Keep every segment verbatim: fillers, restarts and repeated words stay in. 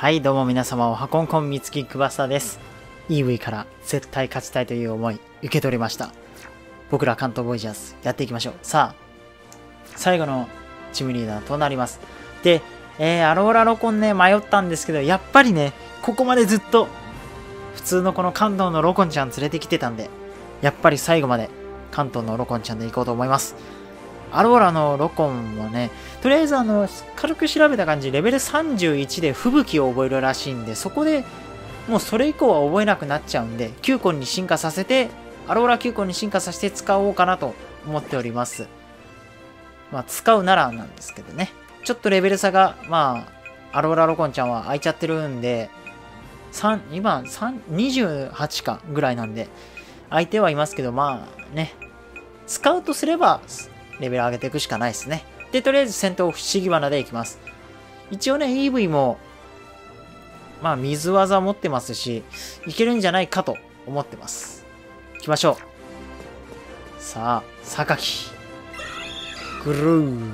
はい、どうも皆様、おはこんこんみつきくばさです。イーブイ から絶対勝ちたいという思い、受け取りました。僕ら関東ボイジャーズ、やっていきましょう。さあ、最後のチームリーダーとなります。で、えー、アローラロコンね、迷ったんですけど、やっぱりね、ここまでずっと、普通のこの関東のロコンちゃん連れてきてたんで、やっぱり最後まで関東のロコンちゃんで行こうと思います。アローラのロコンはね、とりあえずあの、軽く調べた感じ、レベルさんじゅういちで吹雪を覚えるらしいんで、そこでもうそれ以降は覚えなくなっちゃうんで、きゅうコンに進化させて、アローラきゅうコンに進化させて使おうかなと思っております。まあ、使うならなんですけどね。ちょっとレベル差が、まあ、アローラロコンちゃんは空いちゃってるんで、さん今、にじゅうはちかぐらいなんで、相手はいますけど、まあね、使うとすれば、レベル上げていくしかないですね。で、とりあえず戦闘不思議花でいきます。一応ね、イーブイ も、まあ、水技持ってますし、いけるんじゃないかと思ってます。行きましょう。さあ、榊。ぐるー。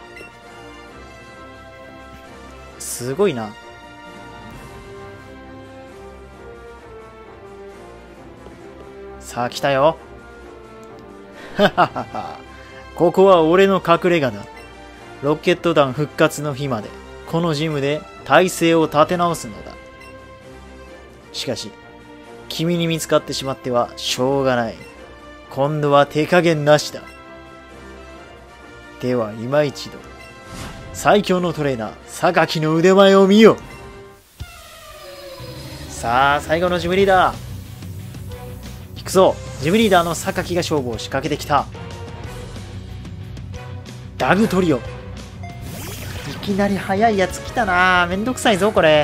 すごいな。さあ、来たよ。はははは。ここは俺の隠れ家だ。ロケット団復活の日まで、このジムで体勢を立て直すのだ。しかし、君に見つかってしまってはしょうがない。今度は手加減なしだ。では今一度、最強のトレーナー、榊の腕前を見よ。さあ、最後のジムリーダー。行くぞ。ジムリーダーの榊が勝負を仕掛けてきた。ダグトリオ。いきなり速いやつ来たな。めんどくさいぞこれ。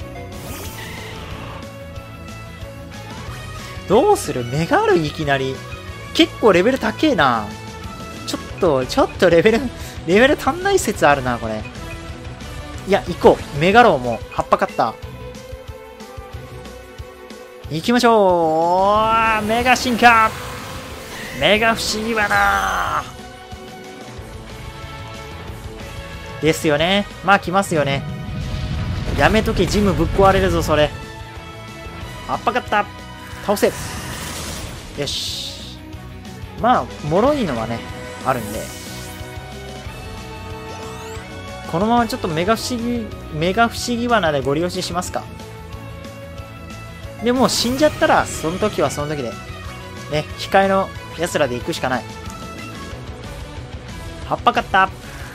どうする？メガルいきなり。結構レベル高えな。ちょっとちょっとレベルレベル足んない説あるなこれ。いや行こう。メガローも葉っぱカッター行きましょう。メガ進化。メガ不思議花ですよね。まあ来ますよね。やめとけ、ジムぶっ壊れるぞそれ。葉っぱかった。倒せ。よし。まあ脆いのはねあるんで、このままちょっとメガ不思議メガ不思議罠でゴリ押ししますか。でもう死んじゃったらその時はその時でね、控えのやつらで行くしかない。葉っぱかった。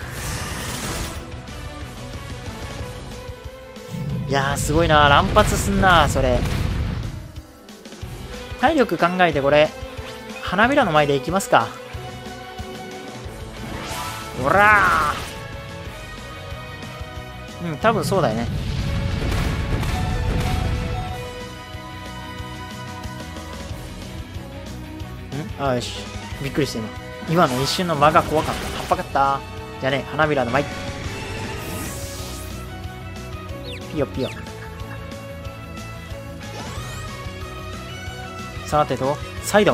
いやーすごいな。乱発すんなそれ。体力考えてこれ花びらの前でいきますか。ほらー。うん多分そうだよね。んあよし。びっくりした今。今の一瞬の間が怖かった。葉っぱかった。じゃあね、花びらの前。ピヨピヨ。さてと、サイドン。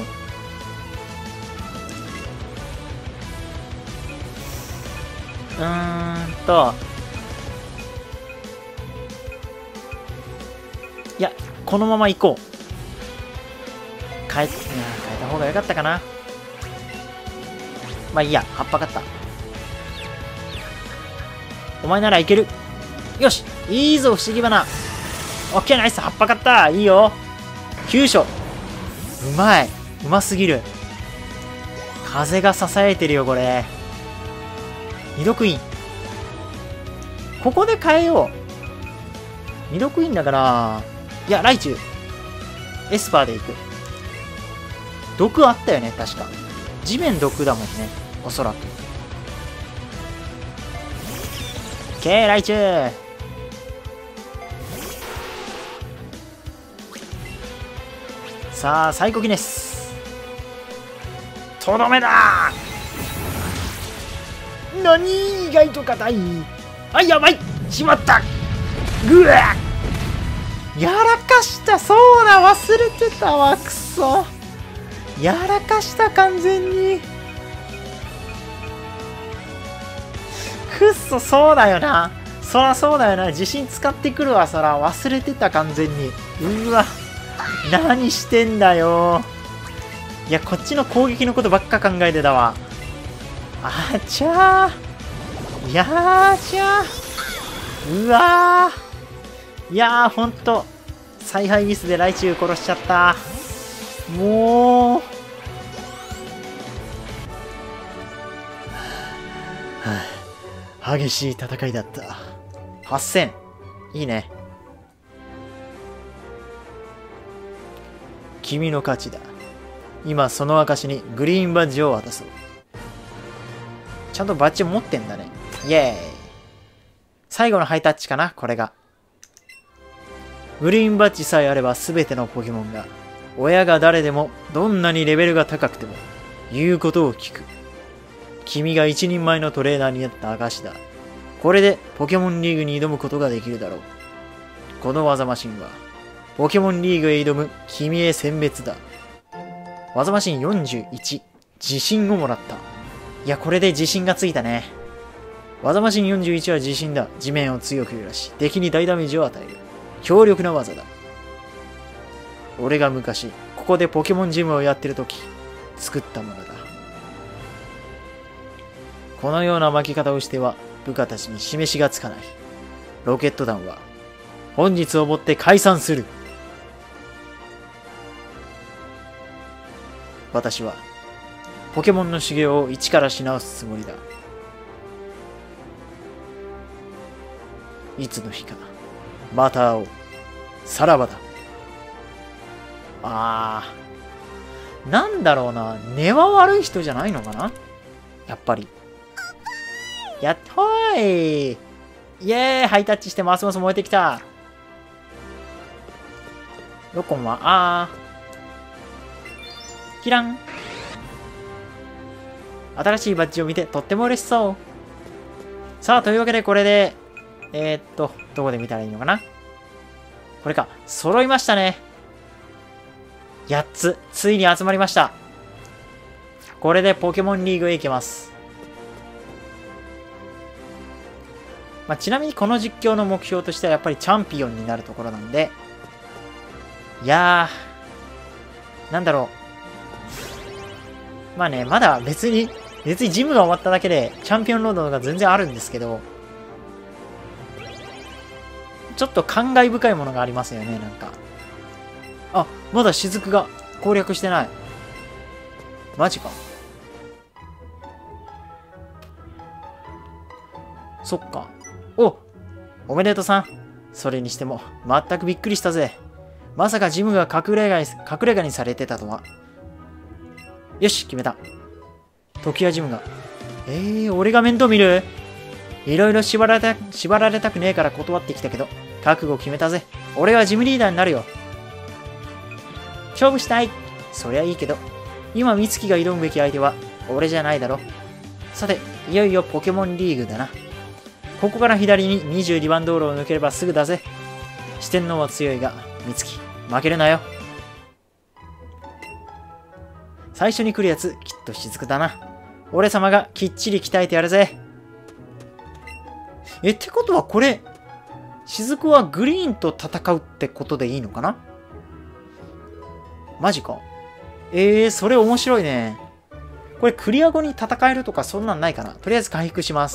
うーんと。いや、このまま行こう。変え、いや、変えた方が良かったかな。まあいいや、葉っぱかった。お前ならいける。よしいいぞ不思議花。オッケーナイス。葉っぱかった。いいよ。急所。うまい。うますぎる。風が支えてるよこれ。二度クイーン。ここで変えよう。二度クイーンだから、いやライチュウエスパーでいく。毒あったよね確か。地面毒だもんねおそらく。オッケーライチュウ。さあサイコギネスとどめだー。何意外と硬い。あやばいしまった。ぐわやらかした。そうだ忘れてたわくそ。やらかした完全に。くっそそうだよな。 そらそうだよな。自信使ってくるわ。そら忘れてた、完全に。うわ。何してんだよ。いや、こっちの攻撃のことばっか考えてたわ。あちゃー。いやーちゃー。うわー。いやー、ほんと。采配ミスでライチュウ殺しちゃった。もう。はあ、激しい戦いだった。はっせん。いいね。君の勝ちだ。今その証にグリーンバッジを渡そう。ちゃんとバッジ持ってんだね。イエーイ。最後のハイタッチかな、これが。グリーンバッジさえあれば全てのポケモンが、親が誰でもどんなにレベルが高くても言うことを聞く。君が一人前のトレーナーになった証だ。これでポケモンリーグに挑むことができるだろう。この技マシンはポケモンリーグへ挑む君へ選別だ。技マシンよんじゅういち。自信をもらった。いや、これで自信がついたね。技マシンよんじゅういちは自信だ。地面を強く揺らし、敵に大ダメージを与える。強力な技だ。俺が昔、ここでポケモンジムをやってるとき、作ったものだ。このような負け方をしては、部下たちに示しがつかない。ロケット団は、本日をもって解散する。私は、ポケモンの修行を一からし直すつもりだ。いつの日か、また会おう。さらばだ。あー。なんだろうな。根は悪い人じゃないのかな、やっぱり。やっほーい。イエーイ、ハイタッチしてますます燃えてきた。ロコンは、あー。キラン。新しいバッジを見てとっても嬉しそう。さあ、というわけでこれで、えー、っと、どこで見たらいいのかな、これか。揃いましたね。やっつ。ついに集まりました。これでポケモンリーグへ行けます。まあ、ちなみにこの実況の目標としてはやっぱりチャンピオンになるところなんで。いやー。なんだろう。まあね、まだ別に、別にジムが終わっただけでチャンピオンロードが全然あるんですけど、ちょっと感慨深いものがありますよね、なんか。あ、まだ雫が攻略してない。マジか。そっか。お、おめでとうさん。それにしても、全くびっくりしたぜ。まさかジムが隠れ家に、隠れ家にされてたとは。よし、決めた。時矢ジムが。えー、俺が面倒見る？いろいろ縛られた、縛られたくねえから断ってきたけど、覚悟決めたぜ。俺はジムリーダーになるよ。勝負したい。そりゃいいけど、今美月が挑むべき相手は俺じゃないだろ。さて、いよいよポケモンリーグだな。ここから左ににじゅうにばん道路を抜ければすぐだぜ。四天王は強いが、美月、負けるなよ。最初に来るやつ、きっと雫だな。俺様がきっちり鍛えてやるぜ。え、ってことはこれ、雫はグリーンと戦うってことでいいのかな？マジか。えー、それ面白いね。これクリア後に戦えるとかそんなんないかな？とりあえず回復します。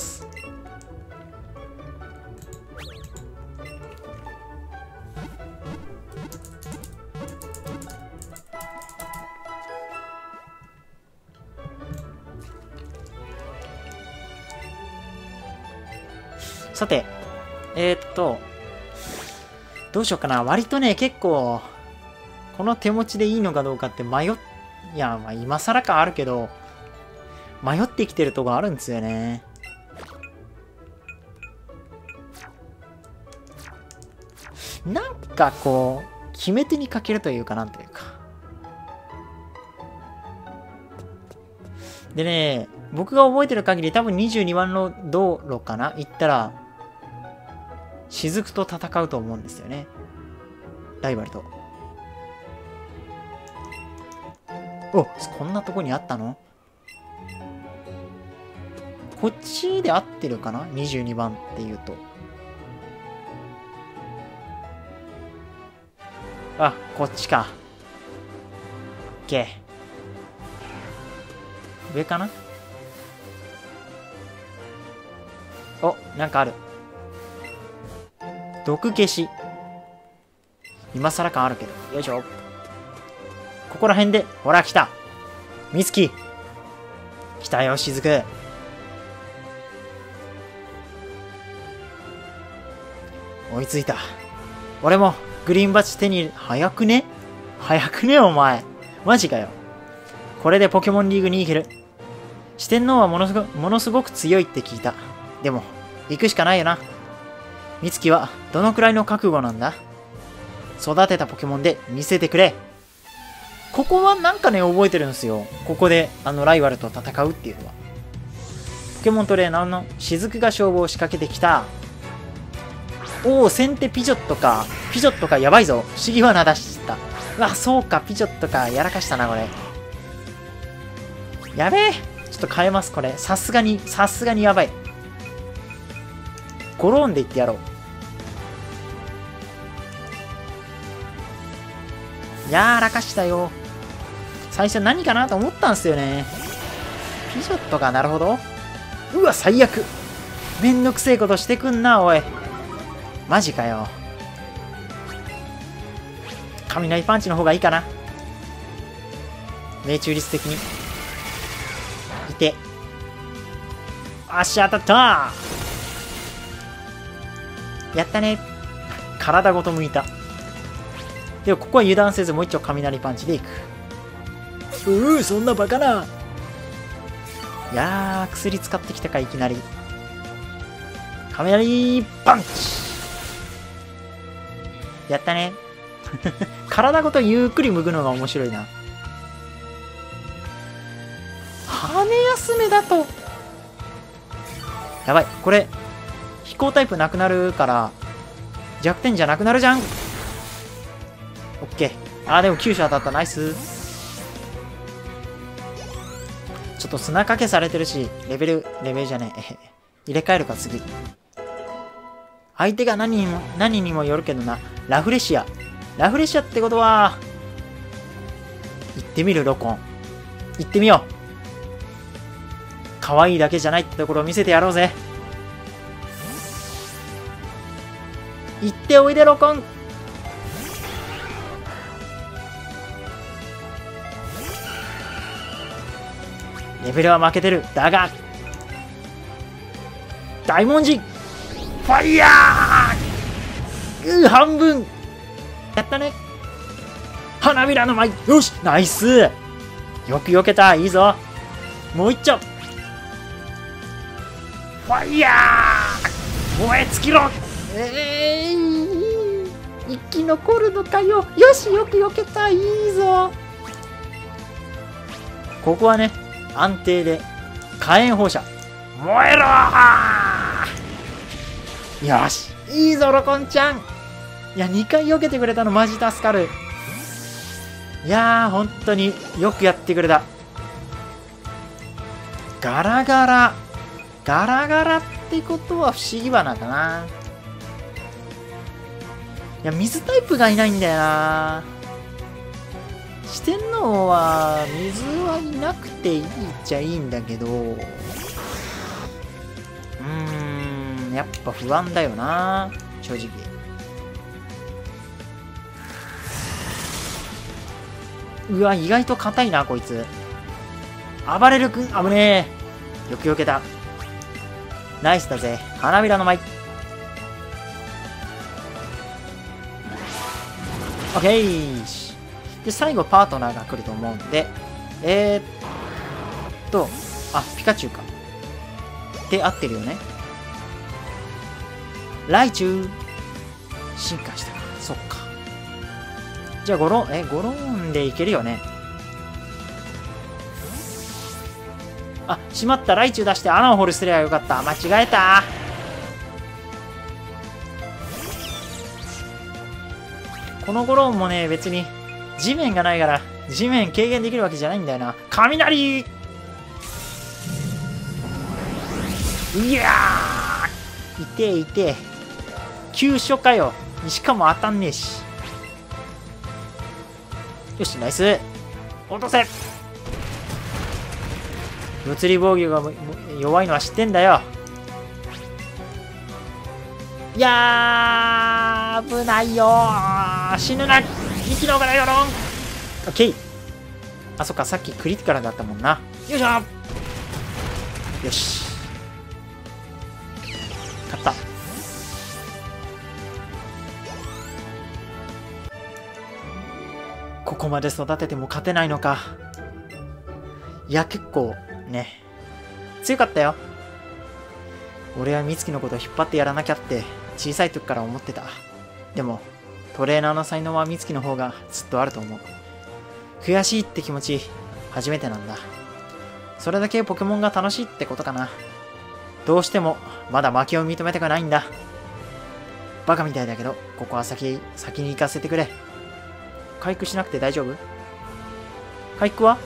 さて、えー、っと、どうしようかな。割とね、結構、この手持ちでいいのかどうかって迷っ、いや、まあ今更感あるけど、迷ってきてるとこあるんですよね。なんかこう、決め手に欠けるというかなんというか。でね、僕が覚えてる限り多分にじゅうにばんの道路かな行ったら、雫と戦うと思うんですよね。ライバルと。お、こんなとこにあったの？こっちで合ってるかな ?にじゅうにばんって言うと。 あ、こっちか。オッケー。上かな。お、なんかある。毒消し。今更感あるけど。よいしょ。ここら辺で、ほら、来た。みつき。来たよ、しずく。追いついた。俺も、グリーンバッジ手に、早くね早くねお前。マジかよ。これでポケモンリーグに行ける。四天王はものすごものすごく強いって聞いた。でも、行くしかないよな。みつきは、どのくらいの覚悟なんだ？育てたポケモンで見せてくれ。ここはなんかね、覚えてるんですよ。ここで、あの、ライバルと戦うっていうのは。ポケモントレーナーの雫が勝負を仕掛けてきた。おお、先手ピジョットか。ピジョットか、やばいぞ。不思議罠出した。うわ、そうか、ピジョットか。やらかしたな、これ。やべえ。ちょっと変えます、これ。さすがに、さすがにやばい。ゴローンでいってやろう。やらかしたよ。最初何かなと思ったんすよね。ピジョットか、なるほど。うわ、最悪。めんどくせえことしてくんな、おい。マジかよ。雷パンチの方がいいかな。命中率的に。いて。足当たったー。やったね。体ごと向いた。でもここは油断せずもう一丁雷パンチでいく。うう、そんなバカな。いやー、薬使ってきたか、いきなり。雷パンチ。やったね。体ごとゆっくり向くのが面白いな。羽休めだと。やばい、これ、飛行タイプなくなるから、弱点じゃなくなるじゃん。オッケー。あー、でもきゅう種当たった。ナイス。ちょっと砂かけされてるし、レベル、レベルじゃねえ。入れ替えるか、次。相手が何にも、何にもよるけどな。ラフレシア。ラフレシアってことは、行ってみる、ロコン。行ってみよう。可愛いだけじゃないってところを見せてやろうぜ。行っておいで、ロコン。レベルは負けてる。だが、大文字ファイヤー。うー、半分やったね。花びらの舞。よし、ナイス。よく避けた。いいぞ。もう一丁。ファイヤー。燃え尽きろ。えー、生き残るのかよ。よし、よく避けた。いいぞ。ここはね、安定で火炎放射。燃えろー。よし、いいぞ、ロコンちゃん。いや、にかい避けてくれたのマジ助かる。いやー、本当によくやってくれた。ガラガラ。ガラガラってことは不思議花かな。いや、水タイプがいないんだよな。四天王は水はいなくていいっちゃいいんだけど、うーん、やっぱ不安だよな、正直。うわ、意外と硬いな、こいつ。暴れる君、危ねえ。よく避けた。ナイスだぜ。花びらの舞。オッケー。で、最後パートナーが来ると思うんで、えー、っと、あ、ピカチュウか。で、合ってるよね。ライチュウ。進化したか。そっか。じゃあ、ゴロ、え、ゴローンでいけるよね。あ、しまった。ライチュウ出して穴を掘るすればよかった。間違えた。このゴローンもね、別に、地面がないから、地面軽減できるわけじゃないんだよな。雷。いやー、いてえいてえ。急所かよ。しかも当たんねえし。 よし、ナイス。落とせ。物理防御が弱いのは知ってんだよ。いやー、危ないよー。死ぬな。生き残れよ、ロン。オッケー。あ、そっか、さっきクリティカルだったもんな。よいしょ。よし。勝った。ここまで育てても勝てないのか。いや、結構ね、強かったよ。俺は美月のことを引っ張ってやらなきゃって小さい時から思ってた。でもトレーナーの才能は美月の方がずっとあると思う。悔しいって気持ち初めてなんだ。それだけポケモンが楽しいってことかな。どうしてもまだ負けを認めたくないんだ。バカみたいだけどここは先先に行かせてくれ。回復しなくて大丈夫？回復は？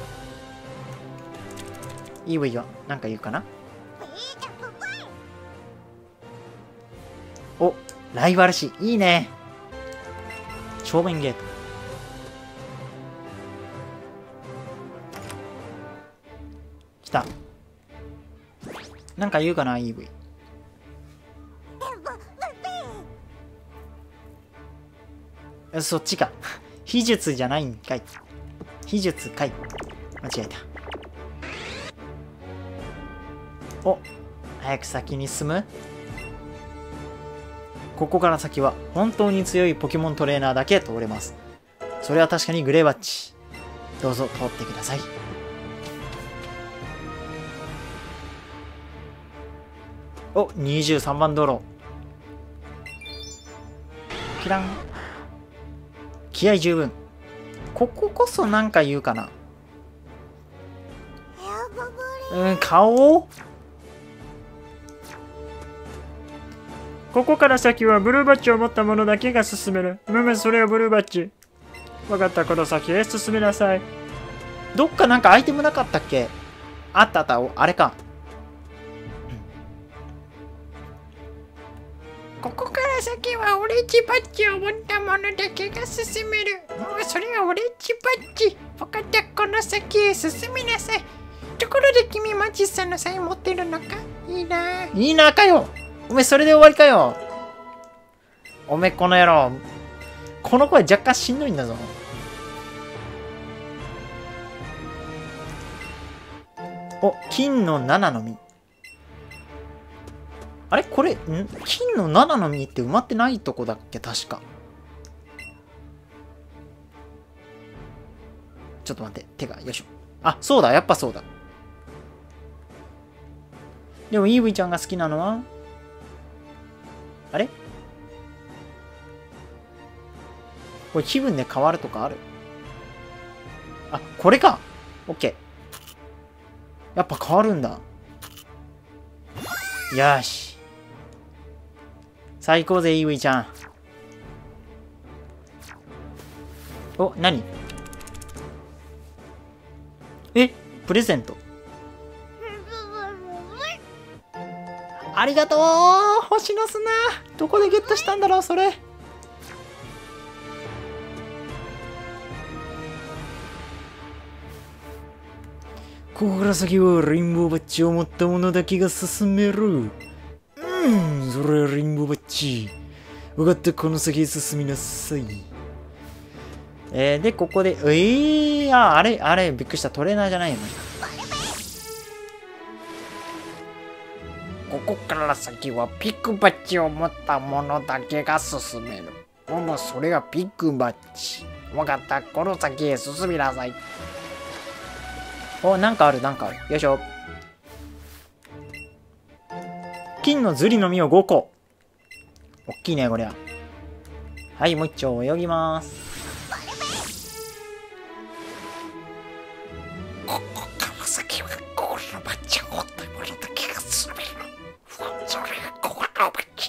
いいわいいわ。なんか言うかな。お、ライバル視いいね。正面ゲート。来た。なんか言うかな、イーブイ。そっちか。秘術じゃないんかい。秘術かい。間違えた。お、早く先に進む。ここから先は本当に強いポケモントレーナーだけ通れます。それは確かにグレーバッジ。どうぞ通ってください。お、にじゅうさんばん道路。キラン。気合十分。こここそなんか言うかな。うん、顔？ここから先はブルーバッジを持った者だけが進める。むむ、それはブルーバッジ。わかった、この先へ進みなさい。どっかなんかアイテムなかったっけ？あったあった、あれか。ここから先はオレンジバッジを持った者だけが進める。もうそれはオレンジバッジ。わかった、この先へ進みなさい。ところで君、マジさんのサイン持ってるのか？いいな。いいなかよ。おめえそれで終わりかよ。おめえこの野郎。この声若干しんどいんだぞ。お、金のななの実。あれこれ、ん金のななの実って埋まってないとこだっけ確か。ちょっと待って。手が、よいしょ。あ、そうだ。やっぱそうだ。でも、イーブイちゃんが好きなのはあれこれ気分で変わるとかある？あ、これか。オッケー。やっぱ変わるんだ。よーし。最高ぜ、イーブイちゃん。お、何？え、プレゼント。ありがとう星の砂。どこでゲットしたんだろうそれ。ここから先はレインボーバッジを持った者だけが進める。うん、それはレインボーバッジ。分かった、この先へ進みなさい。えー、で、ここで、えー、あ、あれ、あれ、びっくりした。トレーナーじゃないよね。ここから先はピックバッジを持った者だけが進める。もうそれがピックバッジ。わかった。この先へ進みなさい。お、なんかある、なんかある。よいしょ。金のズリの実をごこ。おっきいね、こりゃ。はい、もう一丁泳ぎます。ここから先はこのバッジを持った者だけが進める。それがここのバッジ。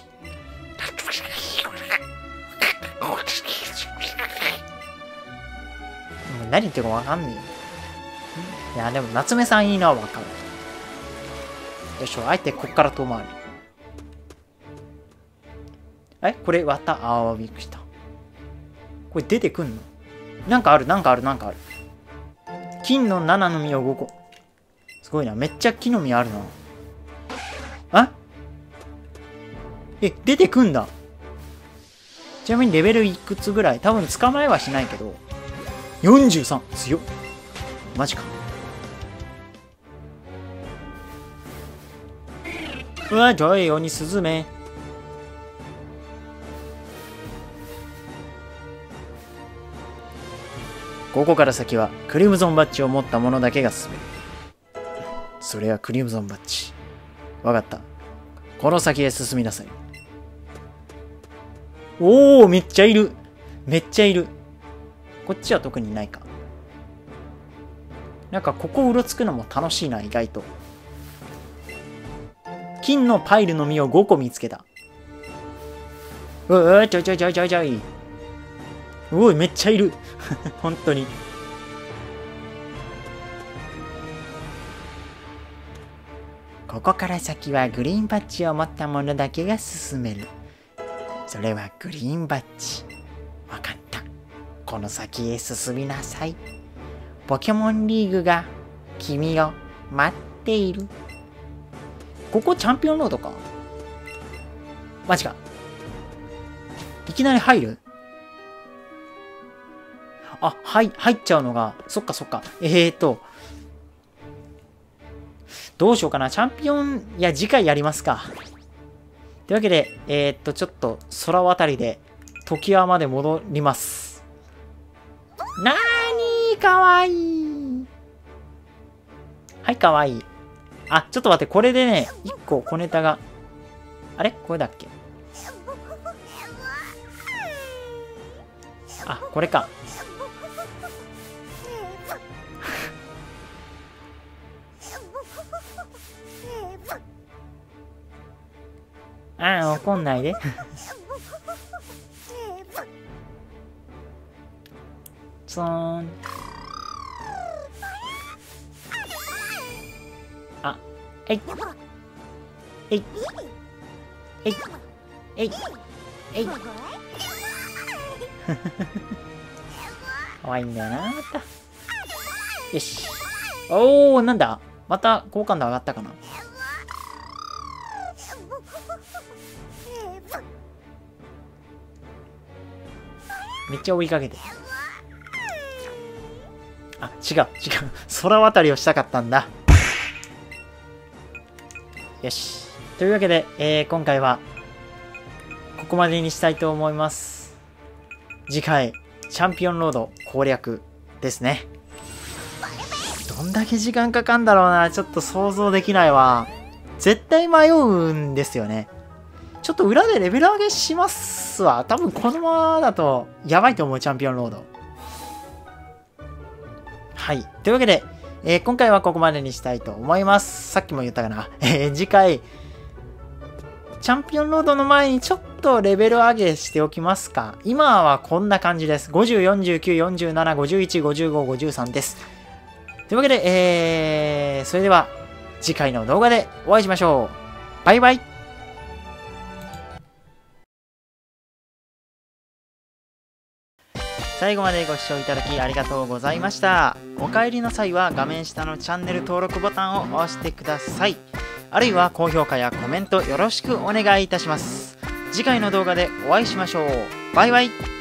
何言ってるかわかんねえよ。いや、でも夏目さんいいな、わかる。よいしょ、あえてこっから遠回り。えこれ、わた、あー、びっくりした。これ出てくんの？ なんかある、なんかある、なんかある。金のななの実をごこ。すごいな。めっちゃ木の実あるな。あえ、出てくんだ。ちなみにレベルいくつぐらい？多分捕まえはしないけど。よんじゅうさん。強っ。マジか。うわ、ジョイオニスズメ。ここから先はクリムゾンバッジを持った者だけが進める。それはクリムゾンバッジ。わかった。この先へ進みなさい。おお、めっちゃいる。めっちゃいる。こっちは特にないか。なんかここうろつくのも楽しいな、意外と。金のパイルの実をごこ見つけた。うわ、ちょいちょいちょいちょいちょい。おい、めっちゃいる。本当に。ここから先はグリーンバッジを持った者だけが進める。それはグリーンバッジ。わかった。この先へ進みなさい。ポケモンリーグが君を待っている。ここチャンピオンロードか。マジか。いきなり入る？あ、はい、入っちゃうのが、そっかそっか。えーと、どうしようかな。チャンピオン、いや、次回やりますか。というわけで、えー、っと、ちょっと空渡りで、時輪まで戻ります。なーにー、かわいい。はい、かわいい。あ、ちょっと待って、これでね、一個小ネタが。あれこれだっけ？あ、これか。ああ、怒んないで。そーん。あ、えい。えい。えい。えい。えい。かわいいんだよな、また。よし。おー、なんだまた好感度上がったかな。めっちゃ追いかけて。あ、違う、違う。空渡りをしたかったんだ。よし。というわけで、えー、今回は、ここまでにしたいと思います。次回、チャンピオンロード攻略ですね。どんだけ時間かかんだろうな。ちょっと想像できないわ。絶対迷うんですよね。ちょっと裏でレベル上げしますわ。多分このままだとやばいと思う、チャンピオンロード。はい。というわけで、えー、今回はここまでにしたいと思います。さっきも言ったかな。えー、次回、チャンピオンロードの前にちょっとレベル上げしておきますか。今はこんな感じです。ごじゅう、よんじゅうきゅう、よんじゅうなな、ごじゅういち、ごじゅうご、ごじゅうさんです。というわけで、えー、それでは次回の動画でお会いしましょう。バイバイ。最後までご視聴いただきありがとうございました。お帰りの際は画面下のチャンネル登録ボタンを押してください。あるいは高評価やコメントよろしくお願いいたします。次回の動画でお会いしましょう。バイバイ。